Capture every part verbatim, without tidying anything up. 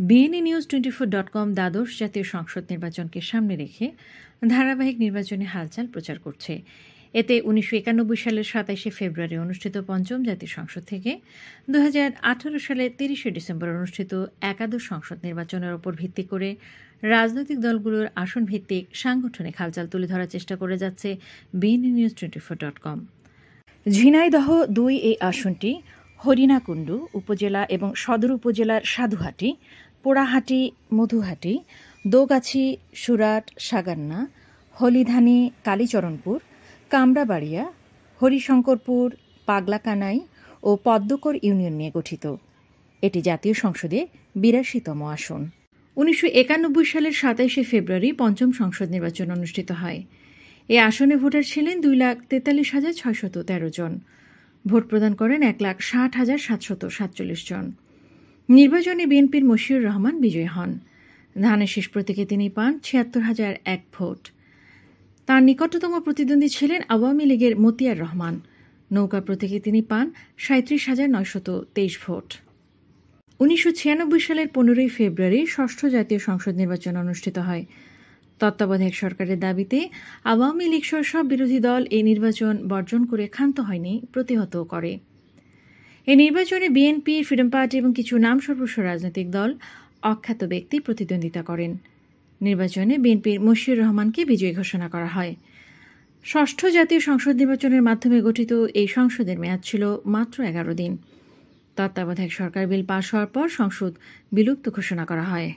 BNA news twenty four dot com দ্বাদশ জাতীয় সংসদ নির্বাচনকে সামনে রেখে ধারাবাহিক নির্বাচনী হালচাল প্রচার করছে। এতে উনিশশো একানব্বই সালের সাতাইশে ফেব্রুয়ারি অনুষ্ঠিত পঞ্চম জাতীয় সংসদ থেকে দু হাজার আঠারো সালের তিরিশে ডিসেম্বর অনুষ্ঠিত একাদশ সংসদ নির্বাচনের ওপর ভিত্তি করে রাজনৈতিক দলগুলোর আসন ভিত্তিক সাংগঠনিক হালচাল তুলে ধরার চেষ্টা করে যাচ্ছে BNA news twenty four dot com. Jhenaidah দুই এই আসনটি হরিণাকুণ্ডু উপজেলা এবং সদর উপজেলার সাধুহাটি, পোড়াহাটি, মধুহাটি, দোগাছি, সুরাট, সাগান্না, হলিধানি, কালীচরণপুর, কামরাবাড়িয়া, হরিশঙ্করপুর, পাগলাকানাই ও পদ্মকর ইউনিয়ন নিয়ে গঠিত। এটি জাতীয় সংসদে বিরাশিতম আসন। উনিশশো একানব্বই সালের সাতাইশে ফেব্রুয়ারি পঞ্চম সংসদ নির্বাচন অনুষ্ঠিত হয়। এই আসনে ভোটার ছিলেন দুই লাখ তেতাল্লিশ হাজার ছয়শত তেরো জন। ভোট প্রদান করেন এক লাখ ষাট হাজার সাতশত সাতচল্লিশ জন। নির্বাচনে বিএনপির মশিউর রহমান বিজয়ী হন। ধানের শীষ প্রতীকে তিনি পান ছিয়াত্তর হাজার এক ভোট। তার নিকটতম প্রতিদ্বন্দ্বী ছিলেন আওয়ামী লীগের মতিয়ার রহমান। নৌকা প্রতীকে তিনি পান সাঁত্রিশ হাজার নয়শত তেইশ ভোট। উনিশশো ছিয়ানব্বই সালের পনেরোই ফেব্রুয়ারি ষষ্ঠ জাতীয় সংসদ নির্বাচন অনুষ্ঠিত হয়। তত্ত্বাবধায়ক সরকারের দাবিতে আওয়ামী লীগ সহ সব বিরোধী দল এই নির্বাচন বর্জন করে ক্ষান্ত হয়নি, প্রতিহতও করে। এই নির্বাচনে বিএনপি, ফ্রিডম পার্টি এবং কিছু নামসর্বস্ব রাজনৈতিক দল, অখ্যাত ব্যক্তি প্রতিদ্বন্দ্বিতা করেন। নির্বাচনে বিএনপির মশিউর রহমানকে বিজয়ী ঘোষণা করা হয়। ষষ্ঠ জাতীয় সংসদ নির্বাচনের মাধ্যমে গঠিত এই সংসদের মেয়াদ ছিল মাত্র এগারো দিন। তত্ত্বাবধায়ক সরকার বিল পাশ হওয়ার পর সংসদ বিলুপ্ত ঘোষণা করা হয়।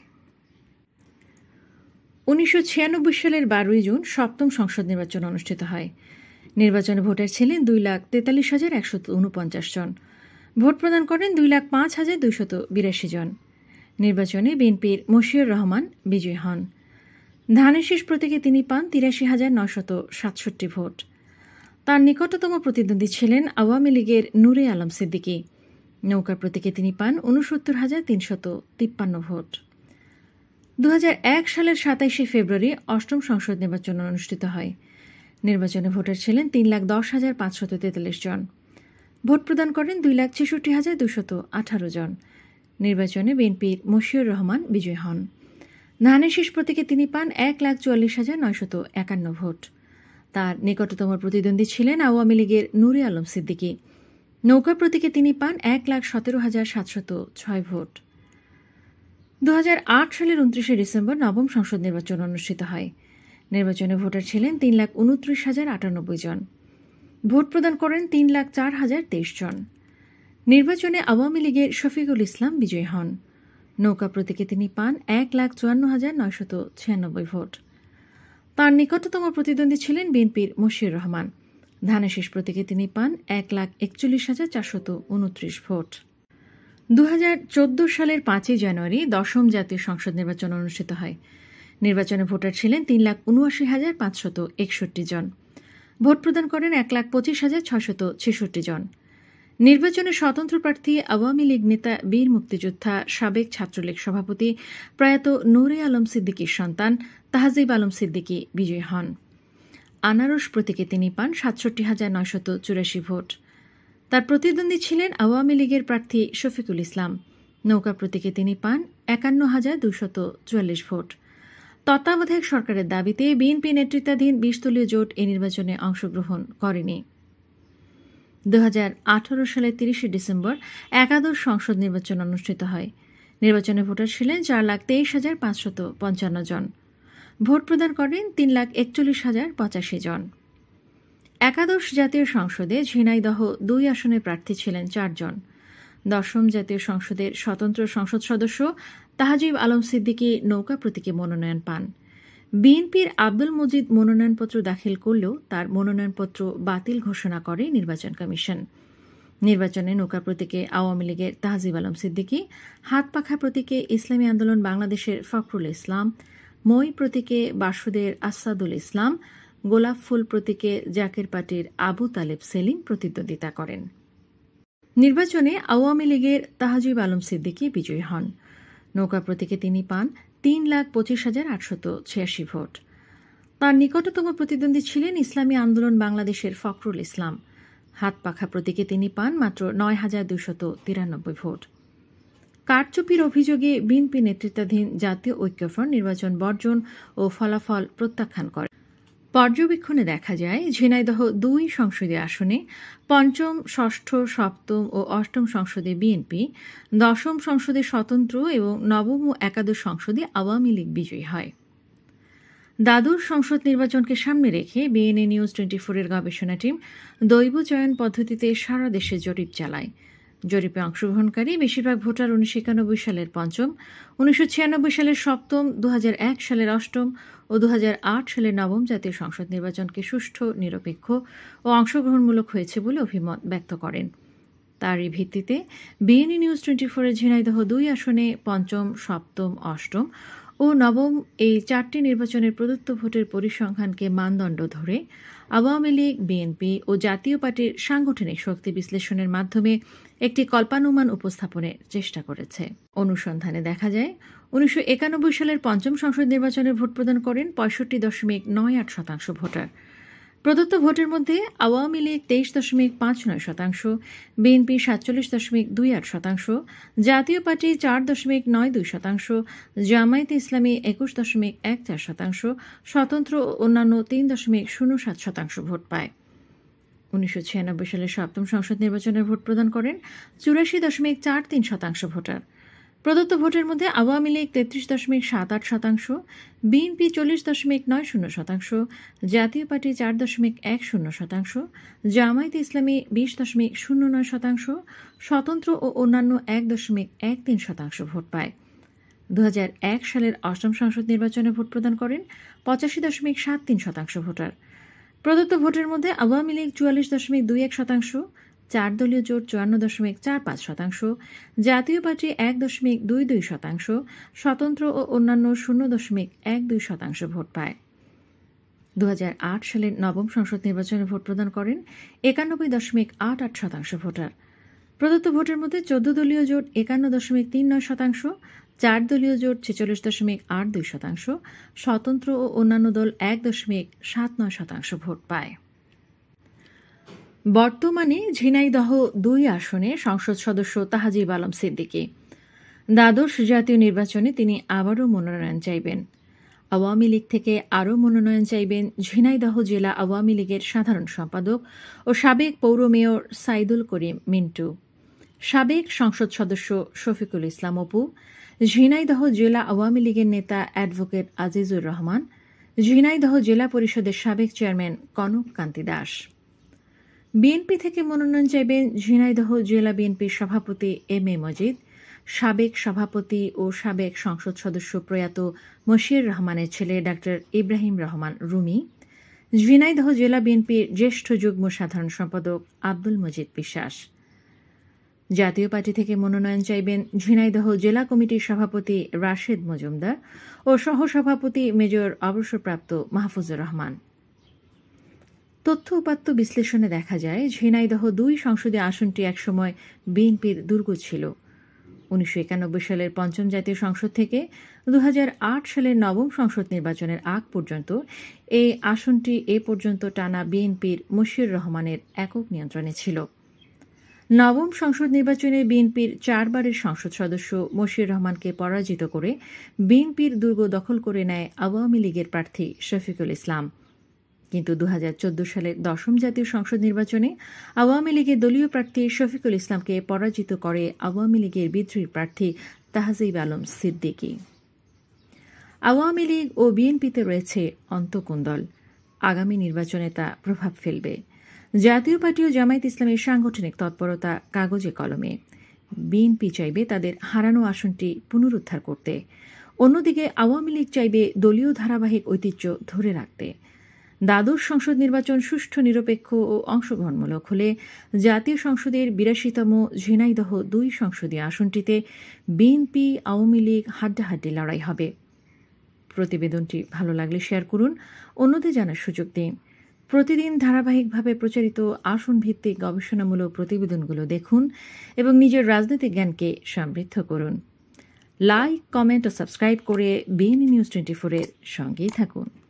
উনিশশো ছিয়ানব্বই সালের বারোই জুন সপ্তম সংসদ নির্বাচন অনুষ্ঠিত হয়। নির্বাচনে ভোটার ছিলেন দুই লাখ তেতাল্লিশ হাজার একশত উনপঞ্চাশ জন। ভোট প্রদান করেন দুই লাখ পাঁচ হাজার দুইশত বিরাশি জন। নির্বাচনে বিএনপির মশিউর রহমান বিজয়ী হন। ধানের শীষ প্রতীকে তিনি পান তিরাশি হাজার নয়শত সাতষট্টি ভোট। তার নিকটতম প্রতিদ্বন্দ্বী ছিলেন আওয়ামী লীগের নূরে আলম সিদ্দিকী। নৌকা প্রতীকে তিনি পান উনসত্তর হাজার তিনশত তিপ্পান্ন ভোট। দু হাজার এক সালের সাতাইশে ফেব্রুয়ারি অষ্টম সংসদ নির্বাচন অনুষ্ঠিত হয়। নির্বাচনে ভোটার ছিলেন তিন লাখ দশ হাজার পাঁচশত তেতাল্লিশ জন। ভোট প্রদান করেন দুই লাখ ছেষট্টি হাজার দুশত আঠারো জন। নির্বাচনে বিএনপির মশিউর রহমান বিজয়ী হন। ধানের শীষ প্রতীকে তিনি পান এক লাখ চুয়াল্লিশ হাজার নয়শত একান্ন ভোট। তার নিকটতম প্রতিদ্বন্দ্বী ছিলেন আওয়ামী লীগের নূরে আলম সিদ্দিকী। নৌকা প্রতীকে তিনি পান এক লাখ সতেরো হাজার সাতশত ছয় ভোট। দু হাজার আট সালের উনত্রিশে ডিসেম্বর নবম সংসদ নির্বাচন অনুষ্ঠিত হয়। নির্বাচনে ভোটার ছিলেন তিন লাখ উনত্রিশ হাজার আটানব্বই জন। ভোট প্রদান করেন তিন লাখ চার হাজার তেইশ জন। নির্বাচনে আওয়ামী লীগের শফিকুল ইসলাম বিজয়ী হন। নৌকা প্রতীকে তিনি পান এক লাখ চুয়ান্ন হাজার নয়শত ছিয়ানব্বই ভোট। তার নিকটতম প্রতিদ্বন্দ্বী ছিলেন বিএনপির মশিউর রহমান। ধানের শীষ প্রতীকে তিনি পান এক লাখ একচল্লিশ হাজার চারশত উনত্রিশ ভোট। দু হাজার চোদ্দ সালের পাঁচই জানুয়ারি দশম জাতীয় সংসদ নির্বাচন অনুষ্ঠিত হয়। নির্বাচনে ভোটার ছিলেন তিন লাখ উনআশি হাজার পাঁচশত একষট্টি জন। ভোট প্রদান করেন এক লাখ পঁচিশ হাজার ছয়শত ছেষট্টি জন। নির্বাচনে স্বতন্ত্র প্রার্থী আওয়ামী লীগ নেতা বীর মুক্তিযোদ্ধা সাবেক ছাত্রলীগ সভাপতি প্রয়াত নূরে আলম সিদ্দিকীর সন্তান তাহজিব আলম সিদ্দিকী বিজয়ী হন। আনারস প্রতীকে তিনি পান সাতষট্টি হাজার নয়শত চুরাশি ভোট। তার প্রতিদ্বন্দ্বী ছিলেন আওয়ামী লীগের প্রার্থী শফিকুল ইসলাম। নৌকা প্রতীকে তিনি পান একান্ন হাজার দুশত চুয়াল্লিশ ভোট। তত্ত্বাবধায়ক সরকারের দাবিতে বিএনপি নেতৃত্বাধীন বিশ দলীয় জোট এই নির্বাচনে অংশগ্রহণ করেনি। দু হাজার আঠারো সালের তিরিশে ডিসেম্বর একাদশ সংসদ নির্বাচন অনুষ্ঠিত হয়। নির্বাচনে ভোটার ছিলেন চার লাখ তেইশ হাজার পাঁচশত পঞ্চান্ন জন। ভোট প্রদান করেন তিন লাখ একচল্লিশ হাজার পঁচাশি জন। একাদশ জাতীয় সংসদে ঝিনাইদহ দুই আসনের প্রার্থী ছিলেন চারজন। দশম জাতীয় সংসদের স্বতন্ত্র সংসদ সদস্য তাহজিব আলম সিদ্দিকী নৌকা প্রতীকে মনোনয়ন পান। বিএনপির আব্দুল মজিদ মনোনয়নপত্র দাখিল করলেও তার মনোনয়নপত্র বাতিল ঘোষণা করে নির্বাচন কমিশন। নির্বাচনে নৌকা প্রতীকে আওয়ামী লীগের তাহজিব আলম সিদ্দিকী, হাতপাখা প্রতীকে ইসলামী আন্দোলন বাংলাদেশের ফখরুল ইসলাম, মই প্রতীকে বাসুদের আসাদুল ইসলাম, গোলাপ ফুল প্রতীকে জাকের পার্টির আবু তালেব সেলিম প্রতিদ্বন্দ্বিতা করেন। নির্বাচনে আওয়ামী লীগের তাহজিব আলম সিদ্দিকী বিজয়ী হন। নৌকা প্রতীকে তিনি পান তিন লাখ পঁচিশ হাজার আটশত ছিয়াশি ভোট। তার নিকটতম প্রতিদ্বন্দ্বী ছিলেন ইসলামী আন্দোলন বাংলাদেশের ফখরুল ইসলাম। হাতপাখা প্রতীকে তিনি পান মাত্র নয় হাজার দুইশত তিরানব্বই ভোট। কারচুপির অভিযোগে বিএনপি নেতৃত্বাধীন জাতীয় ঐক্যফ্রন্ট নির্বাচন বর্জন ও ফলাফল প্রত্যাখ্যান করে। পর্যবেক্ষণে দেখা যায়, ঝিনাইদহ দুই সংসদীয় আসনে পঞ্চম, ষষ্ঠ, সপ্তম ও অষ্টম সংসদে বিএনপি, দশম সংসদে স্বতন্ত্র এবং নবম ও একাদশ সংসদে আওয়ামী লীগ বিজয়ী হয়। দ্বাদশ সংসদ নির্বাচনকে সামনে রেখে বিএনএ নিউজ টোয়েন্টি ফোরের গবেষণা টিম দৈব চয়ন পদ্ধতিতে সারা দেশে জরিপ চালায়। জরিপে অংশগ্রহণকারী বেশিরভাগ ভোটার উনিশশো একানব্বই সালের পঞ্চম, উনিশশো ছিয়ানব্বই সালের সপ্তম, দু হাজার এক সালের অষ্টম ও দু হাজার আট সালের নবম জাতীয় সংসদ নির্বাচনকে সুষ্ঠু, নিরপেক্ষ ও অংশগ্রহণমূলক হয়েছে বলে অভিমত ব্যক্ত করেন। তারই ভিত্তিতে বিএনএ নিউজ টোয়েন্টি ফোরের ঝিনাইদহ দুই আসনে পঞ্চম, সপ্তম, অষ্টম ও নবম এই চারটি নির্বাচনের প্রদত্ত ভোটের পরিসংখ্যানকে মানদণ্ড ধরে আওয়ামী লীগ, বিএনপি ও জাতীয় পার্টির সাংগঠনিক শক্তি বিশ্লেষণের মাধ্যমে একটি কল্পানুমান উপস্থাপনের চেষ্টা করেছে। অনুসন্ধানে দেখা যায়, উনিশশো একানব্বই সালের পঞ্চম সংসদ নির্বাচনে ভোট প্রদান করেন পঁয়ষট্টি দশমিক নয় আট শতাংশ ভোটার। প্রদত্ত ভোটের মধ্যে আওয়ামী লীগ তেইশ দশমিক পাঁচ নয় শতাংশ, বিএনপি সাতচল্লিশ দশমিক দুই আট শতাংশ, জাতীয় পার্টি চার দশমিক নয় দুই শতাংশ, জামায়াতে ইসলামী একুশ দশমিক এক চার শতাংশ, স্বতন্ত্র ও অন্যান্য তিন দশমিক শূন্য সাত শতাংশ ভোট পায়। উনিশশো ছিয়ানব্বই সালের সপ্তম সংসদ নির্বাচনের ভোট প্রদান করেন চুরাশি দশমিক চার তিন শতাংশ ভোটার। প্রদত্ত ভোটের মধ্যে আওয়ামী লীগ তেত্রিশ দশমিক সাত আট শতাংশ, বিএনপি চল্লিশ দশমিক নয় শূন্য শতাংশ, জাতীয় পার্টি চার দশমিক এক শূন্য শতাংশ, জামায়াতে ইসলামী বিশ দশমিক শূন্য নয় শতাংশ, স্বতন্ত্র ও অন্যান্য এক দশমিক এক তিন শতাংশ ভোট পায়। দু হাজার এক সালের অষ্টম সংসদ নির্বাচনে ভোট প্রদান করেন পঁচাশি দশমিক সাত তিন শতাংশ ভোটার। প্রদত্ত ভোটের মধ্যে আওয়ামী লীগ চুয়াল্লিশ দশমিক দুই এক শতাংশ, চার দলীয় জোট চুয়ান্ন দশমিক চার পাঁচ শতাংশ, জাতীয় পার্টি এক দশমিক দুই দুই শতাংশ, স্বতন্ত্র ও অন্যান্য শূন্য দশমিক এক দুই শতাংশ ভোট পায়। দু হাজার আট সালের নবম সংসদ নির্বাচনে ভোট প্রদান করেন একানব্বই দশমিক আট আট শতাংশ ভোটার। প্রদত্ত ভোটের মধ্যে চোদ্দ দলীয় জোট একান্ন দশমিক তিন নয় শতাংশ, চার দলীয় জোট ছেচল্লিশ দশমিক আট দুই শতাংশ, স্বতন্ত্র ও অন্যান্য দল এক দশমিক সাত নয় শতাংশ ভোট পায়। বর্তমানে ঝিনাইদহ দুই আসনে সংসদ সদস্য তাহাজিব আলম সিদ্দিকী। দ্বাদশ জাতীয় নির্বাচনে তিনি আবারও মনোনয়ন চাইবেন। আওয়ামী লীগ থেকে আরও মনোনয়ন চাইবেন ঝিনাইদহ জেলা আওয়ামী লীগের সাধারণ সম্পাদক ও সাবেক পৌর মেয়র সাইদুল করিম মিন্টু, সাবেক সংসদ সদস্য শফিকুল ইসলাম অপু, ঝিনাইদহ জেলা আওয়ামী লীগের নেতা অ্যাডভোকেট আজিজুর রহমান, ঝিনাইদহ জেলা পরিষদের সাবেক চেয়ারম্যান কনক কান্তি দাস। বিএনপি থেকে মনোনয়ন চাইবেন ঝিনাইদহ জেলা বিএনপির সভাপতি এম এ মজিদ, সাবেক সভাপতি ও সাবেক সংসদ সদস্য প্রয়াত মশিউর রহমানের ছেলে ডাক্তার ইব্রাহিম রহমান রুমি, ঝিনাইদহ জেলা বিএনপির জ্যেষ্ঠ যুগ্ম সাধারণ সম্পাদক আব্দুল মজিদ বিশ্বাস। জাতীয় পার্টি থেকে মনোনয়ন চাইবেন ঝিনাইদহ জেলা কমিটির সভাপতি রাশেদ মজুমদার ও সহসভাপতি মেজর অবসরপ্রাপ্ত মাহফুজুর রহমান। তথ্য উপাত্ত বিশ্লেষণে দেখা যায়, ঝিনাইদহ দুই সংসদীয় আসনটি একসময় বিএনপির দুর্গ ছিল। উনিশশো একানব্বই সালের পঞ্চম জাতীয় সংসদ থেকে দু হাজার আট সালের নবম সংসদ নির্বাচনের আগ পর্যন্ত এই আসনটি এ পর্যন্ত টানা বিএনপির মশিউর রহমানের একক নিয়ন্ত্রণে ছিল। নবম সংসদ নির্বাচনে বিএনপির চারবারের সংসদ সদস্য মশিউর রহমানকে পরাজিত করে বিএনপির দুর্গ দখল করে নেয় আওয়ামী লীগের প্রার্থী শফিকুল ইসলাম। কিন্তু দু হাজার চোদ্দ সালের দশম জাতীয় সংসদ নির্বাচনে আওয়ামী লীগের দলীয় প্রার্থী শফিকুল ইসলামকে পরাজিত করে আওয়ামী লীগের বিদ্রোহী প্রার্থী তাহাজিব আলম সিদ্দিকী। আওয়ামী লীগ ও বিএনপিতে রয়েছে অন্তঃকুন্দল। আগামী নির্বাচনে তা প্রভাব ফেলবে। জাতীয় পার্টি ও জামায়াত ইসলামের সাংগঠনিক তৎপরতা কাগজে কলমে। বিএনপি চাইবে তাদের হারানো আসনটি পুনরুদ্ধার করতে, অন্যদিকে আওয়ামী লীগ চাইবে দলীয় ধারাবাহিক ঐতিহ্য ধরে রাখতে। দ্বাদশ সংসদ নির্বাচন সুষ্ঠু, নিরপেক্ষ ও অংশগ্রহণমূলক হলে জাতীয় সংসদের বিরাশিতম ঝিনাইদহ দুই সংসদীয় আসনটিতে বিএনপি আওয়ামী লীগ হাড্ডাহাড্ডি লড়াই হবে। প্রতিবেদনটি ভালো লাগলে শেয়ার করুন, অন্যদের জানার সুযোগ দিন। প্রতিদিন ধারাবাহিকভাবে প্রচারিত আসন ভিত্তিক গবেষণামূলক প্রতিবেদনগুলো দেখুন এবং নিজের রাজনৈতিক জ্ঞানকে সমৃদ্ধ করুন। লাইক, কমেন্ট ও সাবস্ক্রাইব করে বিএনএ নিউজ টোয়েন্টি ফোরের সঙ্গেই থাকুন।